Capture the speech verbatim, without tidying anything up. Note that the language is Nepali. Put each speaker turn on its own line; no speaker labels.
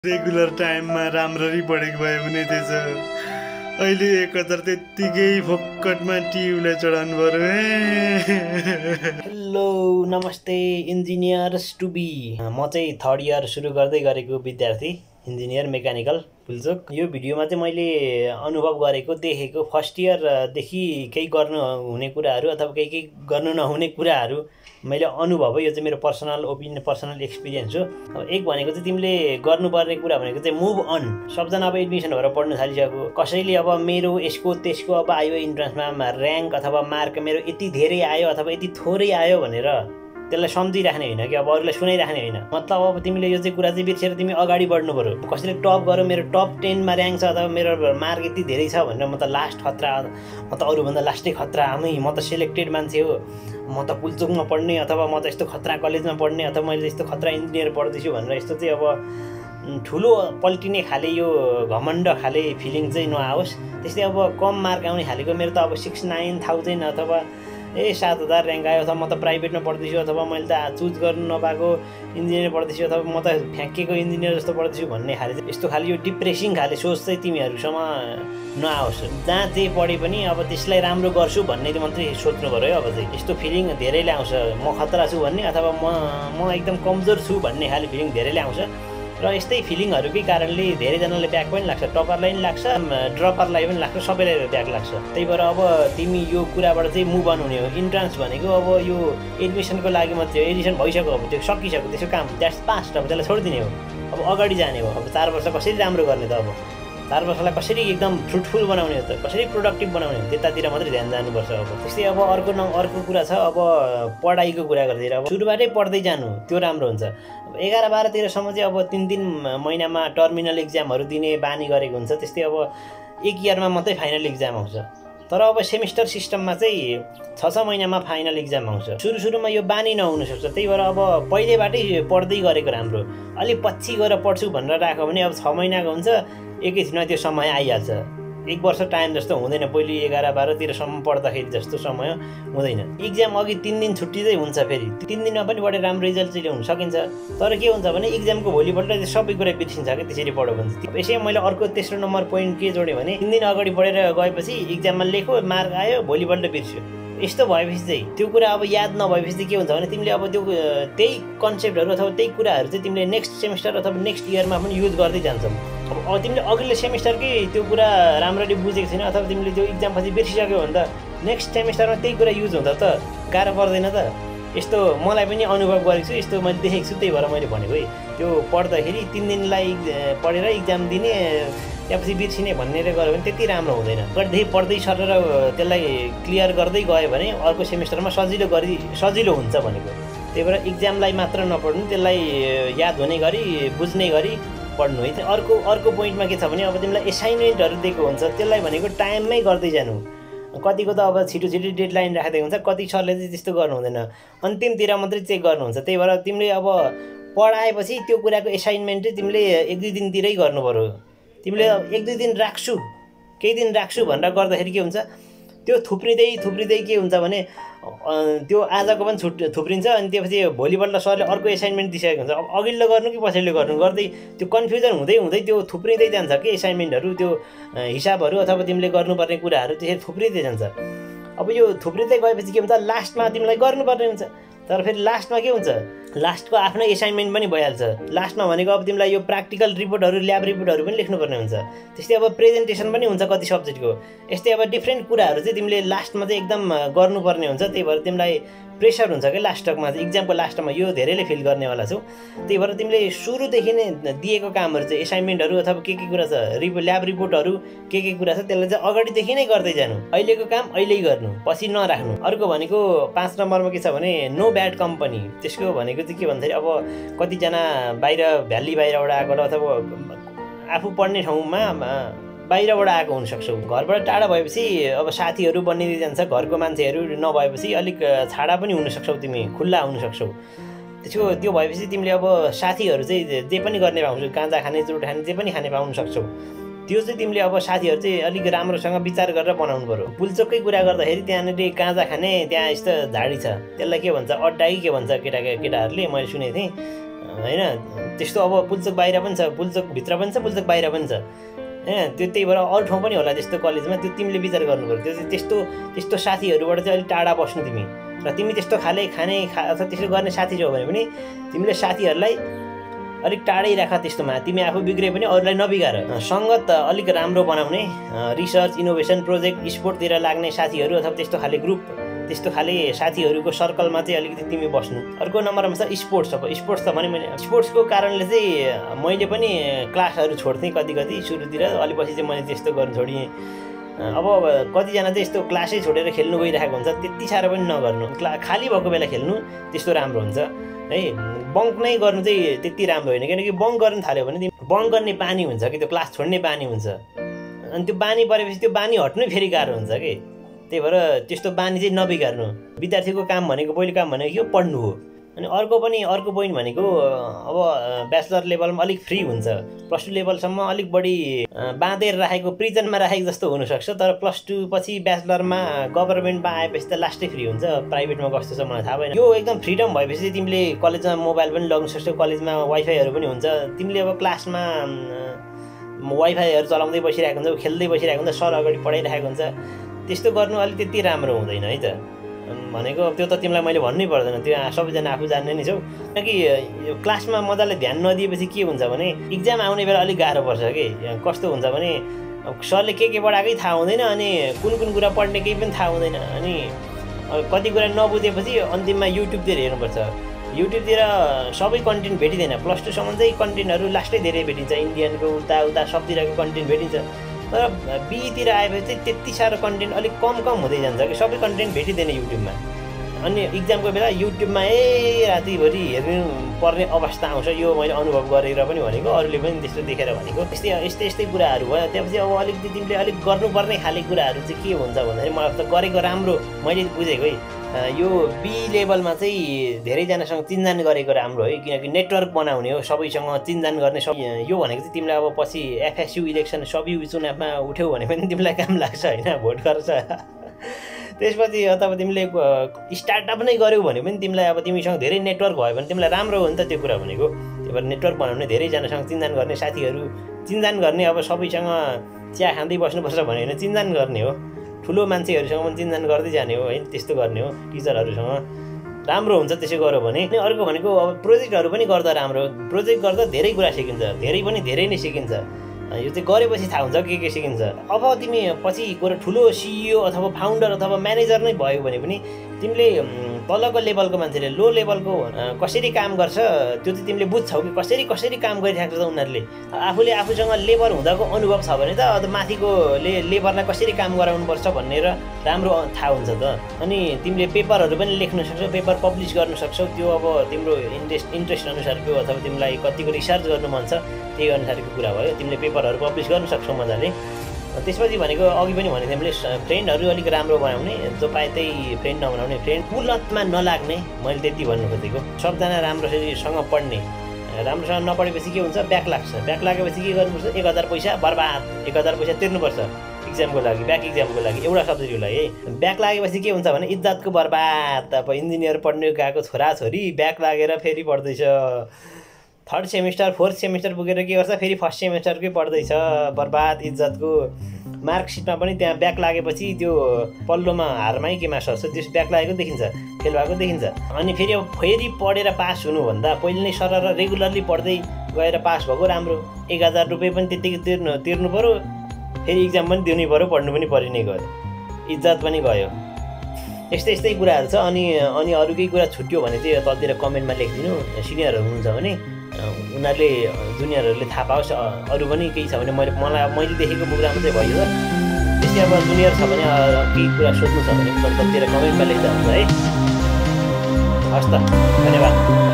रेगुलर टाइममा राम्ररी पढेको भए हुने थिएछ। अहिले एक हजार त्यत्तिकै फोक्कटमा टिउलाई चढाउनु पर्यो।
हेलो नमस्ते इन्जिनियर्स टु बी। म चाहिँ थर्ड इयर सुरु गर्दै गरेको विद्यार्थी इन्जिनियर मेकानिकल पुल्चोक। यो भिडियोमा चाहिँ मैले अनुभव गरेको देखेको फर्स्ट इयरदेखि केही गर्नु हुने कुराहरू अथवा केही केही गर्नु नहुने कुराहरू मैले अनुभव हो। यो चाहिँ मेरो पर्सनल ओपिनियन पर्सनल एक्सपिरियन्स हो। अब एक भनेको चाहिँ तिमीले गर्नुपर्ने कुरा भनेको चाहिँ मुभ अन। सबजना अब एडमिसन भएर पढ्नु थालिसक्यो। कसैले अब मेरो यसको त्यसको अब आयो इन्ट्रान्समा ऱ्याङ्क अथवा मार्क मेरो यति धेरै आयो अथवा यति थोरै आयो भनेर त्यसलाई सम्झिराख्ने होइन कि अब अरूलाई सुनाइराख्ने होइन। मतलब अब तिमीले यो चाहिँ कुरा चाहिँ बिर्सेर तिमी अगाडि बढ्नु पर्यो। कसैले टप गर्यो मेरो टप टेनमा ऱ्याङ्क छ अथवा मेरो मार्क यति धेरै छ भनेर म त लास्ट खतरा, म त अरूभन्दा लास्टै खतरा, आमै म त सेलेक्टेड मान्छे हो, म त पुल्चोकमा पढ्ने अथवा म त यस्तो खतरा कलेजमा पढ्ने अथवा मैले यस्तो खतरा इन्जिनियर पढ्दैछु भनेर यस्तो चाहिँ अब ठुलो पल्टिने खाले यो घमण्ड खाले फिलिङ चाहिँ नआओस्। त्यस्तै अब कम मार्क आउने खालेको मेरो त अब सिक्स नाइन थाउजन्ड अथवा ए सात हजार ऱ्याङ्क आयो अथवा म त प्राइभेटमा पढ्दैछु अथवा मैले त चुज गर्नु नपाएको इन्जिनियर पढ्दैछु अथवा म त फ्याँकेको इन्जिनियर जस्तो पढ्दैछु भन्ने खाले चाहिँ यस्तो खाले यो डिप्रेसिङ खाले सोच चाहिँ तिमीहरूसँग नआओस्। जहाँ जे पढे पनि अब त्यसलाई राम्रो गर्छु भन्ने मात्रै सोच्नु पऱ्यो है। अब चाहिँ यस्तो फिलिङ धेरैले आउँछ, म खतरा छु भन्ने अथवा म म एकदम कमजोर छु भन्ने खाले फिलिङ धेरैले आउँछ। र यस्तै फिलिङहरूकै कारणले धेरैजनाले ब्याक पनि लाग्छ, टपरलाई पनि लाग्छ, ड्रपरलाई पनि लाग्छ, सबैलाई ब्याक लाग्छ। त्यही भएर अब तिमी यो कुराबाट चाहिँ मुभ अन हुने हो। इन्ट्रान्स भनेको अब यो एडमिसनको लागि मात्रै हो। एडमिसन भइसक्यो, अब त्यो सकिसक्यो, त्यसको काम द्याट्स पास्ट। अब त्यसलाई छोडिदिने हो, अब अगाडि जाने हो। अब चार वर्ष कसरी राम्रो गर्ने त, अब चार वर्षलाई कसरी एकदम फ्रुटफुल बनाउने हो त, कसरी प्रोडक्टिभ बनाउने हो, त्यतातिर मात्रै ध्यान जानुपर्छ। अब त्यस्तै अब अर्को न अर्को कुरा छ अब पढाइको कुरा गर्दै। अब सुरुबाटै पढ्दै जानु त्यो राम्रो हुन्छ। अब एघार बाह्र तेह्रसम्म चाहिँ अब तिन तिन महिनामा टर्मिनल इक्जामहरू दिने बानी गरेको हुन्छ। त्यस्तै अब एक इयरमा मात्रै फाइनल इक्जाम आउँछ। तर अब सेमिस्टर सिस्टममा चाहिँ छ छ महिनामा फाइनल इक्जाम आउँछ। सुरु सुरुमा यो बानी नहुनसक्छ। त्यही भएर अब पहिलेबाटै पढ्दै गरेको राम्रो। अलिक पछि गएर पढ्छु भनेर राख्यो भने अब छ महिनाको हुन्छ, एकैछिनमा त्यो समय आइहाल्छ। एक वर्ष टाइम जस्तो हुँदैन। पहिले एघार बाह्र तेह्रसम्म पढ्दाखेरि जस्तो समय हुँदैन। इक्जाम अघि तिन दिन छुट्टी चाहिँ हुन्छ। फेरि तिन दिनमा पनि बढी राम्रो रिजल्ट चाहिँ ल्याउन सकिन्छ। तर के हुन्छ भने इक्जामको भोलिपल्ट सबै कुरा बिर्सिन्छ कि त्यसरी पढ्यो भने। यसै मैले अर्को तेस्रो नम्बर पोइन्ट के जोडेँ भने तिन दिन अगाडि पढेर गएपछि इक्जाममा लेख्यो, मार्क आयो, भोलिपल्ट बिर्स्यो। यस्तो भएपछि चाहिँ त्यो कुरा अब याद नभएपछि चाहिँ के हुन्छ भने तिमीले अब त्यो त्यही कन्सेप्टहरू अथवा त्यही कुराहरू चाहिँ तिमीले नेक्स्ट सेमिस्टर अथवा नेक्स्ट इयरमा पनि युज गर्दै जान्छौ। अब तिमीले अघिल्लो सेमिस्टरकै त्यो कुरा राम्ररी बुझेको छैन अथवा तिमीले त्यो इक्जाम पछि बिर्सिसक्यो भने त नेक्स्ट सेमिस्टरमा त्यही कुरा युज हुँदा त गाह्रो पर्दैन त। यस्तो मलाई पनि अनुभव गरेको छु, यस्तो मैले देखेको छु। त्यही भएर मैले भनेको है, त्यो पढ्दाखेरि तिन दिनलाई पढेर इक्जाम दिने त्यसपछि बिर्सिने भन्ने गऱ्यो भने त्यति राम्रो हुँदैन। पढ्दै पढ्दै सरेर त्यसलाई क्लियर गर्दै गयो भने अर्को सेमिस्टरमा सजिलो गरी सजिलो हुन्छ भनेको। त्यही भएर इक्जामलाई मात्र नपढ्नु, त्यसलाई याद हुने गरी बुझ्ने गरी पढ्नु है। अर्को अर्को पोइन्टमा के छ भने अब तिमीलाई एसाइनमेन्टहरू दिएको हुन्छ, त्यसलाई भनेको टाइममै गर्दै जानु। कतिको त अब छिटो छिटो डेडलाइन राखिदिएको हुन्छ, कति सरले चाहिँ त्यस्तो गर्नु हुँदैन, अन्तिमतिर मात्रै चेक गर्नुहुन्छ। त्यही भएर तिमीले अब पढाएपछि त्यो कुराको एसाइनमेन्ट चाहिँ तिमीले एक दुई दिनतिरै गर्नु पऱ्यो। तिमीले एक दुई दिन राख्छु केही दिन राख्छु भनेर गर्दाखेरि के हुन्छ, त्यो थुप्रिँदै थुप्रिँदै के हुन्छ भने त्यो आजको पनि छुट थुप्रिन्छ। अनि त्यसपछि भोलिपल्ट सरले अर्को एसाइनमेन्ट दिइसकेको हुन्छ। अब अघिल्लो गर्नु कि पछिल्लो गर्नु गर्दै त्यो कन्फ्युजन हुँदै हुँदै त्यो थुप्रिँदै जान्छ कि एसाइनमेन्टहरू, त्यो हिसाबहरू अथवा तिमीले गर्नुपर्ने कुराहरू त्यसरी थुप्रिँदै जान्छ। अब यो थुप्रिँदै गएपछि के हुन्छ, लास्टमा तिमीलाई गर्नुपर्ने हुन्छ। तर फेरि लास्टमा के हुन्छ, लास्टको आफ्नो एसाइनमेन्ट पनि भइहाल्छ। लास्टमा भनेको अब तिमीलाई यो प्र्याक्टिकल रिपोर्टहरू ल्याब रिपोर्टहरू पनि लेख्नुपर्ने हुन्छ। त्यस्तै अब प्रेजेन्टेसन पनि हुन्छ कति सब्जेक्टको। यस्तै अब डिफ्रेन्ट कुराहरू चाहिँ तिमीले लास्टमा चाहिँ एकदम गर्नुपर्ने हुन्छ। त्यही भएर तिमीलाई प्रेसर हुन्छ कि लास्टमा चाहिँ इक्जामको लास्टमा यो धेरैले फिल गर्नेवाला छौ। त्यही भएर तिमीले सुरुदेखि नै दिएको कामहरू चाहिँ एसाइनमेन्टहरू अथवा के के कुरा छ, रिपो ल्याब रिपोर्टहरू के के कुरा छ त्यसलाई चाहिँ अगाडिदेखि नै गर्दै जानु। अहिलेको काम अहिले गर्नु, पछि नराख्नु। अर्को भनेको पाँच नम्बरमा के छ भने नो ब्याड कम्पनी। त्यसको भनेको चाहिँ के भन्दाखेरि अब कतिजना बाहिर भ्याली बाहिरबाट आएको अथवा आफू पढ्ने ठाउँमा बाहिरबाट आएको हुनसक्छौ। घरबाट टाढा भएपछि अब साथीहरू बनिँदै जान्छ, घरको मान्छेहरू नभएपछि अलिक छाडा पनि हुनसक्छौ, तिमी खुल्ला हुनसक्छौ। त्यसको त्यो भएपछि तिमीले अब साथीहरू चाहिँ जे पनि गर्ने पाउँछौ, गाँजा खाने चुरोट खाने जे पनि खाने पाउन सक्छौ। त्यो चाहिँ तिमीले अब साथीहरू चाहिँ अलिक राम्रोसँग विचार गरेर बनाउनु पऱ्यो। पुल्चोककै कुरा गर्दाखेरि त्यहाँनिर गाँजा खाने त्यहाँ यस्तो झाडी छ, त्यसलाई के भन्छ, अड्डा कि के भन्छ केटा केटाहरूले, मैले सुनेको थिएँ होइन। त्यस्तो अब पुल्चोक बाहिर पनि छ, पुल्चोक भित्र पनि छ, पुल्चोक बाहिर पनि छ हैन। त्यो त्यही भएर अरू ठाउँ पनि होला त्यस्तो कलेजमा, त्यो तिमीले विचार गर्नु पर्यो। त्यो चाहिँ त्यस्तो त्यस्तो साथीहरूबाट चाहिँ अलिक टाढा बस्नु तिमी। र तिमी त्यस्तो खाले खाने खा अथवा त्यस्तो गर्ने साथी छौ भने पनि तिमीले साथीहरूलाई अलिक टाढै राख त्यस्तोमा। तिमी आफू बिग्रे पनि अरूलाई नबिगार। सङ्गत अलिक राम्रो बनाउने, रिसर्च इनोभेसन प्रोजेक्ट स्पोर्टतिर लाग्ने साथीहरू अथवा त्यस्तो खाले ग्रुप, त्यस्तो खाले साथीहरूको सर्कलमा चाहिँ अलिकति तिमी बस्नु। अर्को नम्बरमा छ स्पोर्ट्स। अब स्पोर्ट्स त भने मैले स्पोर्ट्सको कारणले चाहिँ मैले पनि क्लासहरू छोड्थेँ कति कति सुरुतिर, अलि पछि चाहिँ मैले त्यस्तो गर्नु छोडिएँ। अब कतिजना चाहिँ यस्तो क्लासै छोडेर खेल्नु गइरहेको हुन्छ, त्यति साह्रो पनि नगर्नु। क्ला खाली भएको बेला खेल्नु त्यस्तो राम्रो हुन्छ है। बङ्क नै गर्नु चाहिँ त्यति राम्रो होइन, किनकि बङ्क गर्नु थाल्यो भने बङ्क गर्ने बानी हुन्छ कि त्यो क्लास छोड्ने बानी हुन्छ, अनि त्यो बानी परेपछि त्यो बानी हट्नै फेरि गाह्रो हुन्छ कि। त्यही भएर त्यस्तो बानी चाहिँ नबिगार्नु। विद्यार्थीको काम भनेको पहिलो काम भनेको यो पढ्नु हो। अनि अर्को पनि अर्को पोइन्ट भनेको अब ब्याचलर लेभलमा अलिक फ्री हुन्छ, प्लस टू लेभलसम्म अलिक बढी बाँधेर राखेको प्रिजनमा राखेको जस्तो हुनसक्छ। तर प्लस टू पछि ब्याचलरमा गभर्मेन्टमा आएपछि त लास्टै फ्री हुन्छ, प्राइभेटमा कस्तो छ मलाई थाहा भएन। यो एकदम फ्रिडम भएपछि चाहिँ तिमीले कलेजमा मोबाइल पनि लग्न सक्छौ, कलेजमा वाइफाईहरू पनि हुन्छ। तिमीले अब क्लासमा वाइफाईहरू चलाउँदै बसिरहेको हुन्छ, खेल्दै बसिरहेको हुन्छ, सर अगाडि पढाइरहेको हुन्छ, त्यस्तो गर्नु अलिक त्यति राम्रो हुँदैन है त। भनेको त्यो त तिमीलाई मैले भन्नै पर्दैन, त्यो सबैजना आफू जान्ने नै छौ। किनकि यो क्लासमा मजाले ध्यान नदिएपछि के हुन्छ भने इक्जाम आउने बेला अलिक गाह्रो पर्छ कि। कस्तो हुन्छ भने सरले के के पढाएकै थाहा हुँदैन, अनि कुन कुन कुरा पढ्ने केही पनि थाहा हुँदैन, अनि कति कुरा नबुझेपछि अन्तिममा युट्युबतिर हेर्नुपर्छ। युट्युबतिर सबै कन्टेन्ट भेटिँदैन, प्लस टूसम्म चाहिँ कन्टेन्टहरू लास्टै धेरै भेटिन्छ, इन्डियनको उता उता सबतिरको कन्टेन्ट भेटिन्छ। तर बीतिर आएपछि चाहिँ त्यति साह्रो कन्टेन्ट अलिक कम कम हुँदै जान्छ कि, सबै कन्टेन्ट भेटिँदैन युट्युबमा। अनि इक्जामको बेला युट्युबमा ए रातिभरि हेर्नु पर्ने अवस्था आउँछ। यो मैले अनुभव गरेर पनि भनेको, अरूले पनि त्यस्तो देखेर भनेको। यस्तै यस्तै यस्तै कुराहरू भयो। त्यसपछि अब अलिकति तिमीले अलिक गर्नुपर्ने खाले कुराहरू चाहिँ के हुन्छ भन्दाखेरि मलाई त गरेको राम्रो मैले बुझेको है। यो बी लेभलमा चाहिँ धेरैजनासँग चिन्जान गरेको राम्रो है, किनकि नेटवर्क बनाउने हो, सबैसँग चिन्जान गर्ने। सब यो भनेको चाहिँ तिमीलाई अब पछि एफएसयू इलेक्सन सबयु चुनावमा उठ्यौ भने पनि तिमीलाई काम लाग्छ होइन, भोट गर्छ। त्यसपछि अथवा तिमीले स्टार्टअप नै गर्यौ भने पनि तिमीलाई अब तिमीसँग धेरै नेटवर्क भयो भने तिमीलाई राम्रो हो नि त त्यो कुरा भनेको। त्यही भएर नेटवर्क बनाउने, धेरैजनासँग चिन्जान गर्ने, साथीहरू चिन्जान गर्ने। अब सबैसँग चिया खाँदै बस्नुपर्छ भने होइन, चिन्जान गर्ने हो। ठुलो मान्छेहरूसँग पनि चिन्जान गर्दै जाने हो है, त्यस्तो गर्ने हो। टिचरहरूसँग राम्रो हुन्छ त्यसो गर्यो भने। अनि अर्को भनेको अब प्रोजेक्टहरू पनि गर्दा राम्रो। प्रोजेक्ट गर्दा धेरै कुरा सिकिन्छ, धेरै पनि धेरै नै सिकिन्छ। यो चाहिँ गरेपछि थाहा हुन्छ के के सिकिन्छ। अब तिमी पछि गएर ठुलो सिइओ अथवा फाउन्डर अथवा म्यानेजर नै भयो भने पनि तिमीले तलको लेभलको मान्छेले लो लेभलको कसरी काम गर्छ त्यो चाहिँ तिमीले बुझ्छौ कि कसरी कसरी काम गरिरहेको छ उनीहरूले। आफूले आफूसँग लेबर हुँदाको अनुभव छ भने त अब माथिकोले लेबरलाई कसरी काम गराउनुपर्छ भनेर राम्रो थाहा हुन्छ त। अनि तिमीले पेपरहरू पनि लेख्न सक्छौ, पेपर पब्लिस गर्न सक्छौ। त्यो अब तिम्रो इन्ट्रेस्ट इन्ट्रेस्ट अनुसारको अथवा तिमीलाई कतिको रिसर्च गर्नु मन छ त्यही अनुसारको कुरा भयो। तिमीले पेपरहरू पब्लिस गर्न सक्छौ मजाले। त्यसपछि भनेको अघि पनि भने तिमीले फ्रेन्डहरू अलिक राम्रो बनाउने, जो पाए त्यही फ्रेन्ड नबनाउने, फ्रेन्ड कुलतमा नलाग्ने, मैले त्यति भन्नु खोजेको। सबजना राम्रोसँग पढ्ने, राम्रोसँग नपढेपछि के हुन्छ ब्याक लाग्छ। ब्याक लागेपछि के गर्नुपर्छ, एक हजार पैसा बर्बाद, एक हजार पैसा तिर्नुपर्छ इक्जामको लागि, ब्याक इक्जामको लागि एउटा सब्जेक्टको लागि है। ब्याक लागेपछि के हुन्छ भने इज्जतको बर्बाद। अब इन्जिनियर पढ्ने गएको छोराछोरी ब्याक लागेर फेरि पढ्दैछ, थर्ड सेमिस्टर फोर्थ सेमिस्टर पुगेर के गर्छ फेरि फर्स्ट सेमिस्टरकै पढ्दैछ, बर्बाद इज्जतको। मार्कसिटमा पनि त्यहाँ ब्याक लागेपछि त्यो पल्लोमा हारमै केमा सर्छ, त्यस ब्याक लागेको देखिन्छ, फेल भएको देखिन्छ। अनि फेरि अब फेरि पढेर पास हुनुभन्दा पहिले नै सरर रेगुलरली पढ्दै गएर पास भएको राम्रो। एक हजार रुपियाँ पनि त्यत्तिकै तिर्नु तिर्नु पऱ्यो, फेरि इक्जाम पनि दिनै पऱ्यो, पढ्नु पनि परि नै गयो, इज्जत पनि गयो। यस्तै यस्तै कुराहरू छ। अनि अनि अरू केही कुरा छुट्यो भने चाहिँ तलतिर कमेन्टमा लेखिदिनु। सिनियरहरू हुनुहुन्छ भने उनीहरूले जुनियरहरूले थाहा पाओस्। अरू पनि केही छ भने मैले मलाई मैले देखेको प्रोग्राम चाहिँ भयो त। त्यस्तै अब जुनियर छ भने केही कुरा सोध्नु छ भने तलतिर कमेन्टमा लेख्दा हुन्छ है। हस् त, धन्यवाद।